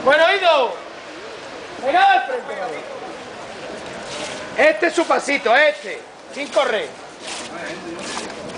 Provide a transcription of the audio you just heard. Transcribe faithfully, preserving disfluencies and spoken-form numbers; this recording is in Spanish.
Bueno, oído. Venga al frente, ¿vale? Este es su pasito, este. Sin correr.